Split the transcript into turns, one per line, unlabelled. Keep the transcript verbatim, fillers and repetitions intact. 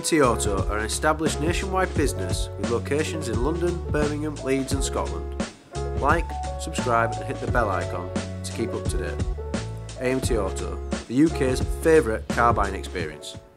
T Auto are an established nationwide business with locations in London, Birmingham, Leeds and Scotland. Like, subscribe and hit the bell icon to keep up to date. A M T Auto, the U K's favourite car buying experience.